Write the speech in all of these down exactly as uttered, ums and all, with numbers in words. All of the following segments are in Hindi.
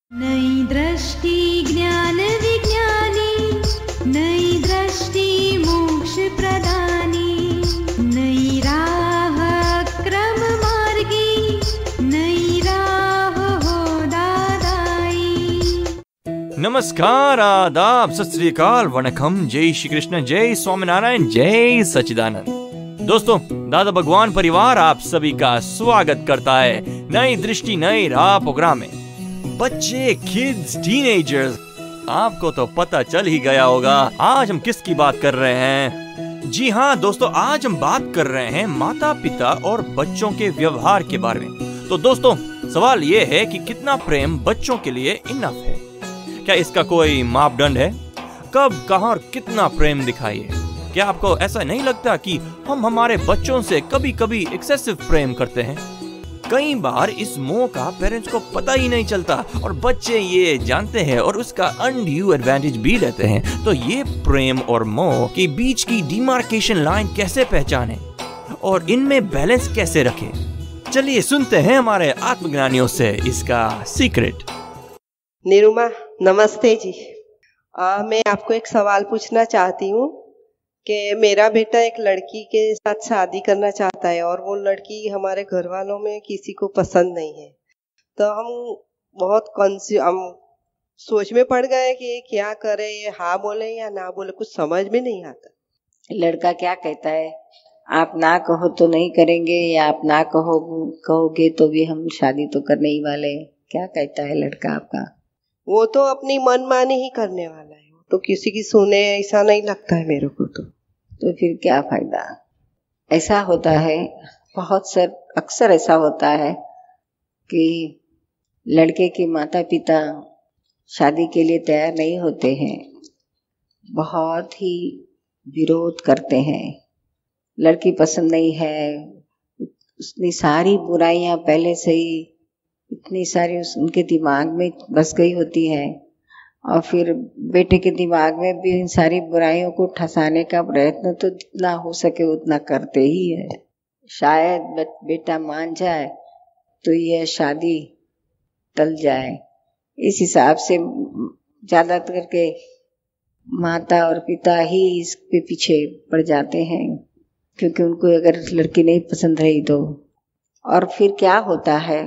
नई दृष्टि ज्ञान विज्ञानी, नई दृष्टि मोक्ष प्रदानी, नई राह क्रम मार्गी, नई राह हो दादाई। नमस्कार, आदाब, सत श्री अकाल, वणकम, जय श्री कृष्ण, जय स्वामीनारायण, जय सच्चिदानंद। दोस्तों, दादा भगवान परिवार आप सभी का स्वागत करता है नई दृष्टि नई राह प्रोग्राम में। बच्चे, किड्स, टीनेजर्स, आपको तो पता चल ही गया होगा आज हम किसकी बात कर रहे हैं। जी हाँ दोस्तों, आज हम बात कर रहे हैं माता पिता और बच्चों के व्यवहार के बारे में। तो दोस्तों, सवाल ये है कि कितना प्रेम बच्चों के लिए इनफ है? क्या इसका कोई मापदंड है? कब, कहां और कितना प्रेम दिखाइए? क्या आपको ऐसा नहीं लगता कि हम हमारे बच्चों से कभी कभी एक्सेसिव प्रेम करते हैं? कई बार इस मोह का पेरेंट्स को पता ही नहीं चलता और बच्चे ये जानते हैं और उसका अनड्यू एडवांटेज भी लेते हैं। तो ये प्रेम और मोह के बीच की डिमार्केशन लाइन कैसे पहचाने और इनमें बैलेंस कैसे रखें? चलिए सुनते हैं हमारे आत्मज्ञानियों से इसका सीक्रेट। निरुमा, नमस्ते जी। आ, मैं आपको एक सवाल पूछना चाहती हूँ कि मेरा बेटा एक लड़की के साथ शादी करना चाहता है और वो लड़की हमारे घर वालों में किसी को पसंद नहीं है। तो हम बहुत कंफ्यूज हम सोच में पड़ गए कि ये क्या करे, ये हाँ बोले या ना बोले, कुछ समझ में नहीं आता। लड़का क्या कहता है, आप ना कहो तो नहीं करेंगे या आप ना कहो कहोगे तो भी हम शादी तो करने ही वाले हैं। क्या कहता है लड़का आपका? वो तो अपनी मनमानी ही करने वाला है, तो किसी की सुने ऐसा नहीं लगता है मेरे को। तो तो फिर क्या फायदा? ऐसा होता है, बहुत सर अक्सर ऐसा होता है कि लड़के के माता पिता शादी के लिए तैयार नहीं होते हैं, बहुत ही विरोध करते हैं। लड़की पसंद नहीं है, उसने सारी बुराइयां पहले से ही इतनी सारी उनके दिमाग में बस गई होती है और फिर बेटे के दिमाग में भी इन सारी बुराइयों को ठसाने का प्रयत्न तो जितना हो सके उतना करते ही है। शायद बेटा मान जाए तो यह शादी टल जाए। इस हिसाब से ज्यादा करके माता और पिता ही इसके पीछे पड़ जाते हैं, क्योंकि उनको अगर लड़की नहीं पसंद रही तो। और फिर क्या होता है,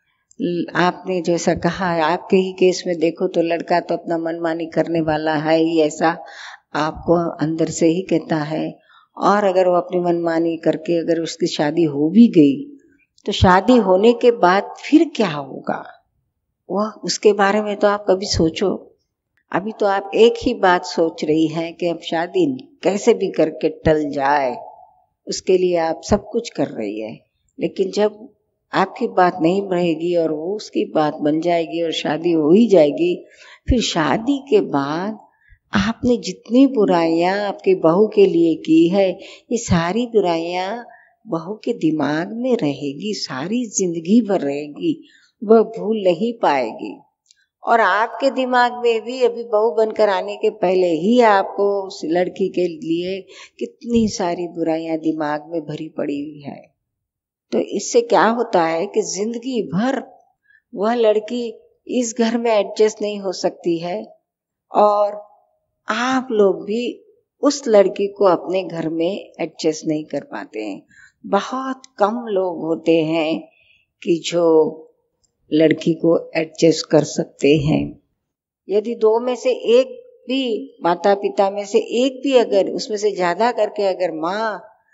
आपने जैसा कहा, आपके ही केस में देखो तो लड़का तो अपना मनमानी करने वाला है ही, ऐसा आपको अंदर से ही कहता है। और अगर वो अपनी मनमानी करके अगर उसकी शादी हो भी गई तो शादी होने के बाद फिर क्या होगा, वह उसके बारे में तो आप कभी सोचो। अभी तो आप एक ही बात सोच रही हैं कि अब शादी कैसे भी करके टल जाए, उसके लिए आप सब कुछ कर रही है। लेकिन जब आपकी बात नहीं रहेगी और वो उसकी बात बन जाएगी और शादी हो ही जाएगी, फिर शादी के बाद आपने जितनी बुराइयां आपके बहू के लिए की है, ये सारी बुराइयां बहू के दिमाग में रहेगी, सारी जिंदगी भर रहेगी, वह भूल नहीं पाएगी। और आपके दिमाग में भी अभी बहू बनकर आने के पहले ही आपको उस लड़की के लिए कितनी सारी बुराइयां दिमाग में भरी पड़ी हुई है। तो इससे क्या होता है कि जिंदगी भर वह लड़की इस घर में एडजस्ट नहीं हो सकती है और आप लोग भी उस लड़की को अपने घर में एडजस्ट नहीं कर पाते हैं। बहुत कम लोग होते हैं कि जो लड़की को एडजस्ट कर सकते हैं। यदि दो में से एक भी, माता पिता में से एक भी, अगर उसमें से ज्यादा करके अगर माँ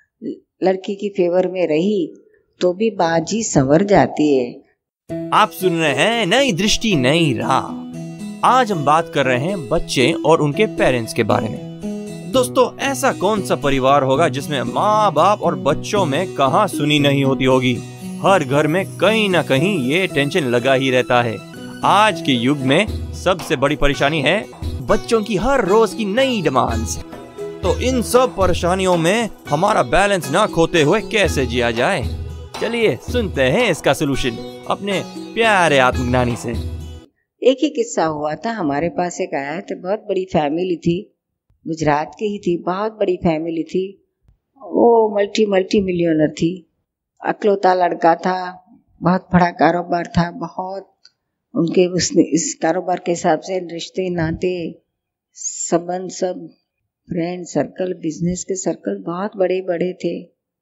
लड़की की फेवर में रही तो भी बाजी संवर जाती है। आप सुन रहे हैं नई दृष्टि नई राह। आज हम बात कर रहे हैं बच्चे और उनके पेरेंट्स के बारे में। दोस्तों, ऐसा कौन सा परिवार होगा जिसमें माँ बाप और बच्चों में कहाँ सुनी नहीं होती होगी? हर घर में कहीं ना कहीं ये टेंशन लगा ही रहता है। आज के युग में सबसे बड़ी परेशानी है बच्चों की हर रोज की नई डिमांड्स। तो इन सब परेशानियों में हमारा बैलेंस ना खोते हुए कैसे जिया जाए? चलिए सुनते हैं इसका सलूशन अपने प्यारे आत्मज्ञानी से। एक ही किस्सा हुआ था। हमारे पास एक आया था, बहुत बड़ी फैमिली थी, गुजरात की ही थी, बहुत बड़ी फैमिली थी। वो मल्टी मल्टी मिलियनर थी, अकलौता लड़का था, बहुत बड़ा कारोबार था, बहुत उनके उसने इस कारोबार के हिसाब से रिश्ते नाते संबंध सब फ्रेंड सर्कल बिजनेस के सर्कल बहुत बड़े बड़े थे।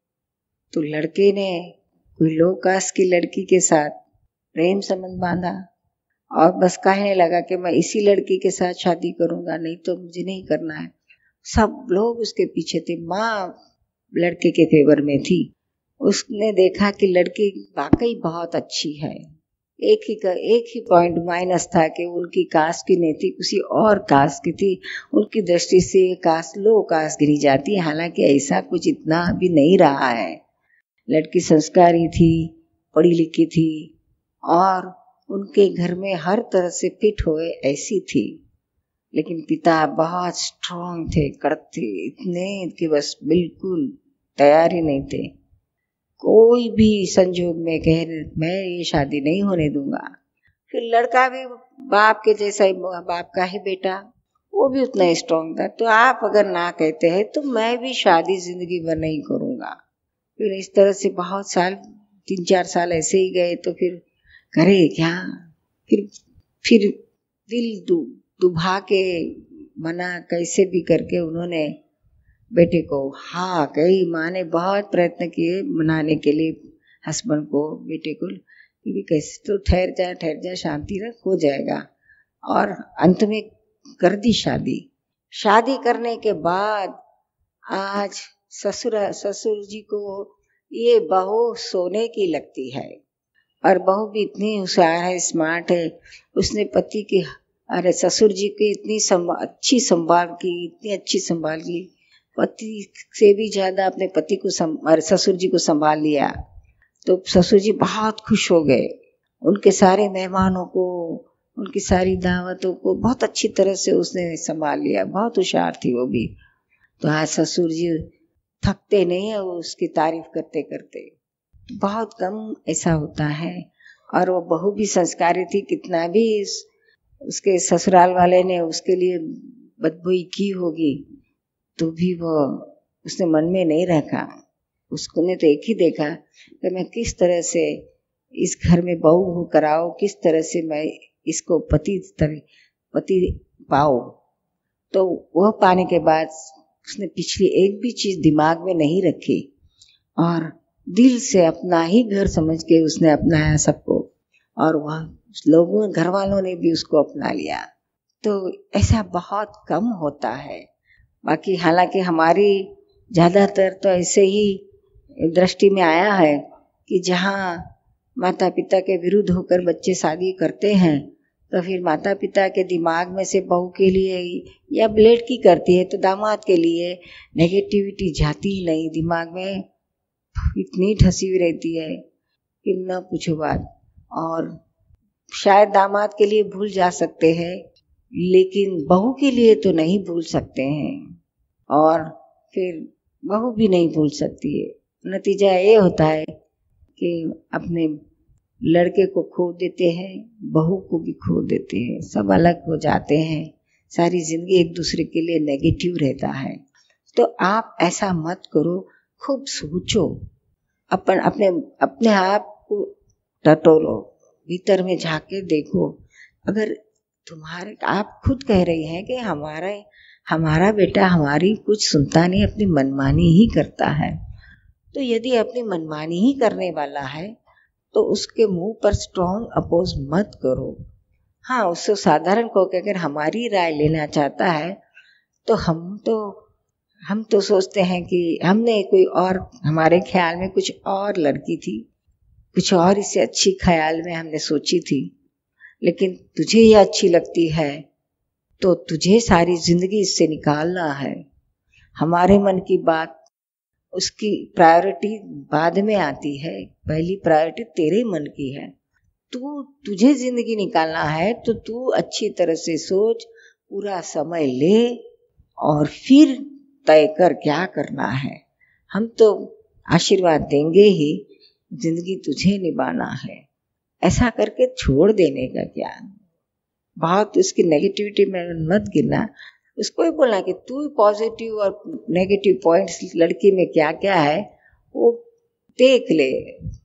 तो लड़के ने कोई लो कास्ट की लड़की के साथ प्रेम संबंध बांधा और बस कहने लगा कि मैं इसी लड़की के साथ शादी करूंगा, नहीं तो मुझे नहीं करना है। सब लोग उसके पीछे थे। माँ लड़के के फेवर में थी। उसने देखा कि लड़की वाकई बहुत अच्छी है। एक ही का एक ही पॉइंट माइनस था कि उनकी कास्ट की नहीं थी, किसी और कास्ट की थी। उनकी दृष्टि से कास्ट लो कास्ट गिनी जाती है, हालांकि ऐसा कुछ इतना अभी नहीं रहा है। लड़की संस्कारी थी, पढ़ी लिखी थी और उनके घर में हर तरह से फिट हुए ऐसी थी। लेकिन पिता बहुत स्ट्रांग थे, कड़क थे, इतने कि बस बिल्कुल तैयार ही नहीं थे। कोई भी संजोग में कह मैं ये शादी नहीं होने दूंगा। फिर लड़का भी बाप के जैसा ही, बाप का ही बेटा, वो भी उतना ही स्ट्रांग था। तो आप अगर ना कहते हैं तो मैं भी शादी जिंदगी भर नहीं करूंगा। फिर इस तरह से बहुत साल, तीन चार साल ऐसे ही गए। तो फिर करे क्या, फिर फिर दिल दु, दुभा के मना कैसे भी करके उन्होंने बेटे को हाँ कही। माँ ने बहुत प्रयत्न किए मनाने के लिए हस्बैंड को, बेटे को, कि कैसे तो ठहर जा ठहर जा शांति रख, हो जाएगा। और अंत में कर दी शादी। शादी करने के बाद आज ससुर ससुर जी को ये बहू सोने की लगती है। और बहू भी इतनी होशियार है, स्मार्ट है। उसने पति की, अरे ससुर जी की इतनी संभाल, अच्छी संभाल की, इतनी अच्छी संभाल की, पति से भी ज्यादा अपने पति को अरे ससुर जी को संभाल लिया। तो ससुर जी बहुत खुश हो गए। उनके सारे मेहमानों को, उनकी सारी दावतों को बहुत अच्छी तरह से उसने संभाल लिया। बहुत होशियार थी वो भी। तो आज ससुर जी थकते नहीं है वो उसकी तारीफ करते करते। बहुत कम ऐसा होता है। और वो बहू भी संस्कारी थी। कितना भी इस, उसके ससुराल वाले ने उसके लिए बदबुई की होगी तो भी वो उसने मन में नहीं रखा। उसको ने तो एक ही देखा कि मैं किस तरह से इस घर में बहू होकर आओ, किस तरह से मैं इसको पति तरह पति पाओ। तो वह पाने के बाद उसने पिछली एक भी चीज दिमाग में नहीं रखी और दिल से अपना ही घर समझ के उसने अपनाया सबको। और वह लोगों, घर वालों ने भी उसको अपना लिया। तो ऐसा बहुत कम होता है। बाकी हालांकि हमारी ज्यादातर तो ऐसे ही दृष्टि में आया है कि जहाँ माता पिता के विरुद्ध होकर बच्चे शादी करते हैं तो फिर माता पिता के दिमाग में से बहू के लिए, या लड़की करती है तो दामाद के लिए नेगेटिविटी जाती ही नहीं। दिमाग में इतनी धसी हुई रहती है कि न पूछो बात। और शायद दामाद के लिए भूल जा सकते हैं लेकिन बहू के लिए तो नहीं भूल सकते हैं। और फिर बहू भी नहीं भूल सकती है। नतीजा ये होता है कि अपने लड़के को खो देते हैं, बहू को भी खो देते हैं, सब अलग हो जाते हैं। सारी जिंदगी एक दूसरे के लिए नेगेटिव रहता है। तो आप ऐसा मत करो, खूब सोचो, अपन अपने अपने आप को टटोलो, भीतर में झाके देखो। अगर तुम्हारे, आप खुद कह रही हैं कि हमारा हमारा बेटा हमारी कुछ सुनता नहीं, अपनी मनमानी ही करता है। तो यदि अपनी मनमानी ही करने वाला है तो उसके मुंह पर स्ट्रॉन्ग अपोज मत करो। हाँ, उससे साधारण को कि अगर हमारी राय लेना चाहता है तो हम तो हम तो सोचते हैं कि हमने कोई और, हमारे ख्याल में कुछ और लड़की थी, कुछ और इससे अच्छी ख्याल में हमने सोची थी, लेकिन तुझे ये अच्छी लगती है तो तुझे सारी जिंदगी इससे निकालना है। हमारे मन की बात, उसकी प्रायोरिटी बाद में आती है, पहली प्रायोरिटी तेरे मन की है। तू तुझे जिंदगी निकालना है तो तू अच्छी तरह से सोच, पूरा समय ले और फिर तय कर क्या करना है। हम तो आशीर्वाद देंगे ही, जिंदगी तुझे निभाना है। ऐसा करके छोड़ देने का क्या, बहुत उसकी नेगेटिविटी में मत गिरना। उसको ही बोलना कि तू पॉजिटिव और नेगेटिव पॉइंट्स लड़की में क्या क्या है वो देख ले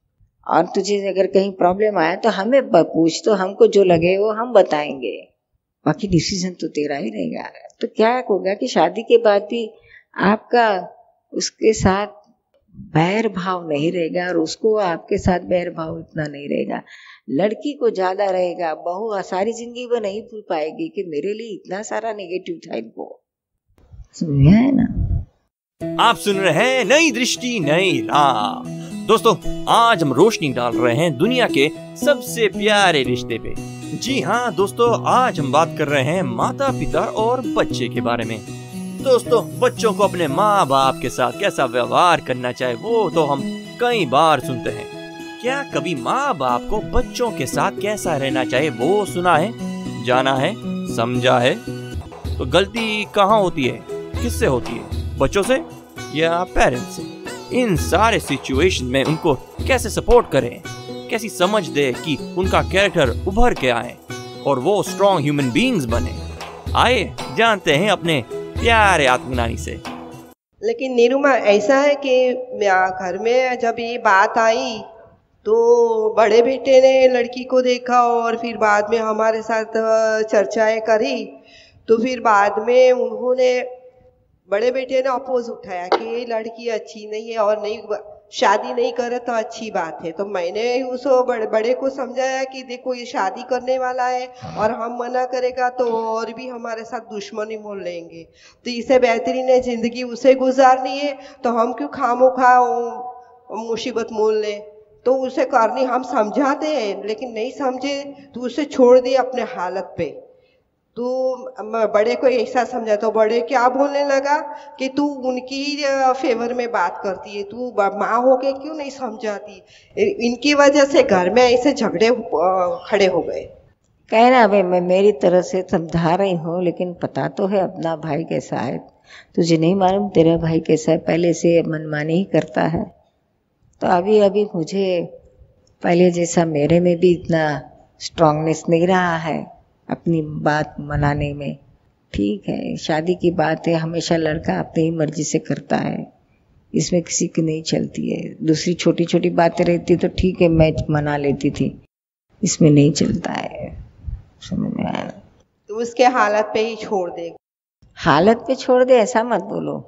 और तुझे अगर कहीं प्रॉब्लम आया तो हमें पूछ, तो हमको जो लगे वो हम बताएंगे, बाकी डिसीजन तो तेरा ही रहेगा। तो क्या होगा कि शादी के बाद भी आपका उसके साथ बैर भाव नहीं रहेगा और उसको आपके साथ बैर भाव इतना नहीं रहेगा। लड़की को ज्यादा रहेगा, बहू सारी जिंदगी वो नहीं भूल पाएगी कि मेरे लिए इतना सारा नेगेटिव था इनको, समझ है ना। आप सुन रहे हैं नई दृष्टि नई राह। दोस्तों, आज हम रोशनी डाल रहे हैं दुनिया के सबसे प्यारे रिश्ते पे। जी हाँ दोस्तों, आज हम बात कर रहे हैं माता पिता और बच्चे के बारे में। दोस्तों, बच्चों को अपने माँ बाप के साथ कैसा व्यवहार करना चाहिए वो तो हम कई बार सुनते हैं। क्या कभी माँ बाप को बच्चों के साथ कैसा रहना चाहिए वो सुना है, जाना है, समझा है? तो गलती कहाँ होती है, किससे होती है, बच्चों से या पेरेंट्स से? इन सारे सिचुएशन में उनको कैसे सपोर्ट करें, कैसी समझ दे कि उनका कैरेक्टर उभर के आए और वो स्ट्रॉन्ग ह्यूमन बीइंग्स बने। आइए जानते हैं अपने प्यारे आत्मज्ञानी से। लेकिन निरुमा, ऐसा है कि घर में जब ये बात आई तो बड़े बेटे ने लड़की को देखा और फिर बाद में हमारे साथ चर्चाएं करी, तो फिर बाद में उन्होंने, बड़े बेटे ने अपोज उठाया कि ये लड़की अच्छी नहीं है और नहीं शादी नहीं करे तो अच्छी बात है। तो मैंने उसको बड़े बड़े को समझाया कि देखो ये शादी करने वाला है और हम मना करेगा तो और भी हमारे साथ दुश्मनी मोल लेंगे, तो इसे बेहतरीन है जिंदगी उसे गुजारनी है, तो हम क्यों खामोखा मुसीबत मोल लें। तो उसे करनी हम समझाते हैं, लेकिन नहीं समझे तो उसे छोड़ दिए अपने हालत पे। तो बड़े को ऐसा समझा तो बड़े क्या बोलने लगा कि तू उनकी फेवर में बात करती है, तू माँ होके क्यों नहीं समझाती। इनकी वजह से घर में ऐसे झगड़े खड़े हो गए। कहना भाई मैं मेरी तरफ से समझा रही हूँ, लेकिन पता तो है अपना भाई कैसा है, तुझे नहीं मालूम तेरा भाई कैसा है, पहले से मनमानी ही करता है। तो अभी अभी मुझे पहले जैसा मेरे में भी इतना स्ट्रांगनेस नहीं रहा है अपनी बात मनाने में। ठीक है, शादी की बात है, हमेशा लड़का अपनी ही मर्जी से करता है, इसमें किसी की नहीं चलती है। दूसरी छोटी छोटी बातें रहती तो ठीक है, मैं मना लेती थी, इसमें नहीं चलता है, समझ में आया। तो उसके हालत पे ही छोड़ दे। हालत पे छोड़ दे ऐसा मत बोलो,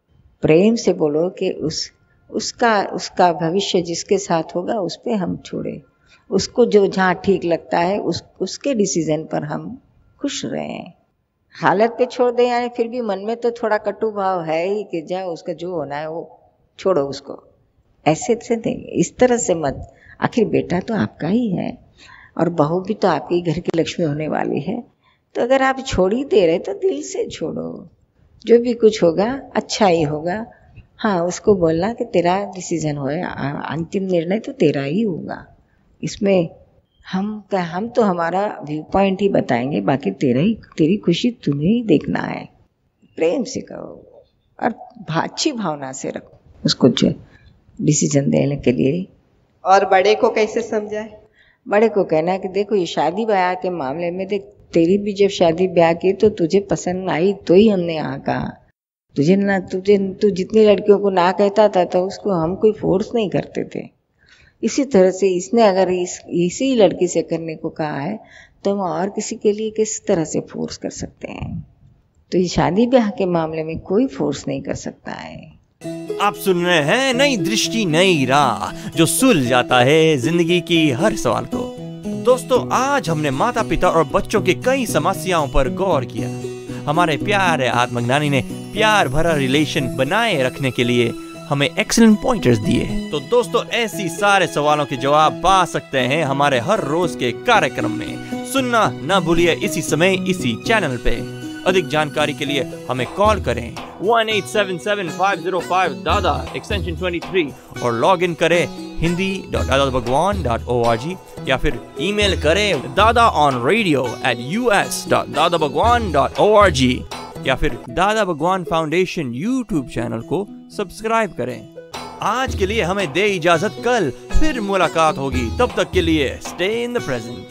प्रेम से बोलो कि उस उसका उसका भविष्य जिसके साथ होगा उस पे हम छोड़े, उसको जो जहाँ ठीक लगता है उस उसके डिसीजन पर हम खुश रहें। हालत पे छोड़ दें यानी फिर भी मन में तो थोड़ा कटु भाव है ही कि जाओ उसका जो होना है वो छोड़ो उसको, ऐसे से नहीं, इस तरह से मत। आखिर बेटा तो आपका ही है और बहू भी तो आपके घर की लक्ष्मी होने वाली है, तो अगर आप छोड़ ही दे रहे तो दिल से छोड़ो, जो भी कुछ होगा अच्छा ही होगा। हाँ, उसको बोलना कि तेरा डिसीजन हो, अंतिम निर्णय तो तेरा ही होगा, इसमें हम क्या, हम तो हमारा व्यू पॉइंट ही बताएंगे, बाकी तेरा ही, तेरी खुशी तुम्हें ही देखना है। प्रेम से कहो और अच्छी भावना से रखो उसको जो डिसीजन देने के लिए। और बड़े को कैसे समझाए? बड़े को कहना है कि देखो ये शादी ब्याह के मामले में देख, तेरी भी जब शादी ब्याह की तो तुझे पसंद आई तो ही हमने यहाँ कहा, तुझे ना तुझे तू जितनी लड़कियों को ना कहता था तो उसको हम कोई फोर्स नहीं करते थे। इसी तरह से इसने अगर इस इसी लड़की से करने को कहा है तो हम और किसी के लिए किस तरह से फोर्स कर सकते हैं। तो ये शादी ब्याह के मामले में कोई फोर्स नहीं कर सकता है। आप सुन रहे हैं नई दृष्टि नई राह, जो सुलझ जाता है जिंदगी की हर सवाल को। दोस्तों, आज हमने माता पिता और बच्चों की कई समस्याओं पर गौर किया। हमारे प्यारे आत्मज्ञानी ने प्यार भरा रिलेशन बनाए रखने के लिए हमें एक्सीलेंट पॉइंटर्स दिए। तो दोस्तों, ऐसी सारे सवालों के जवाब पा सकते हैं हमारे हर रोज के कार्यक्रम में। सुनना ना भूलिए इसी समय इसी चैनल पे। अधिक जानकारी के लिए हमें कॉल करें one eight seven seven five zero five Dada extension तेईस और लॉग इन करें Hindi dot Dada Bhagwan dot O R G या फिर ईमेल करें Dada on radio at U S dot Dada Bhagwan dot O R G या फिर Dada Bhagwan Foundation YouTube channel को सब्सक्राइब करें। आज के लिए हमें दे इजाजत, कल फिर मुलाकात होगी, तब तक के लिए स्टे इन द प्रेजेंट।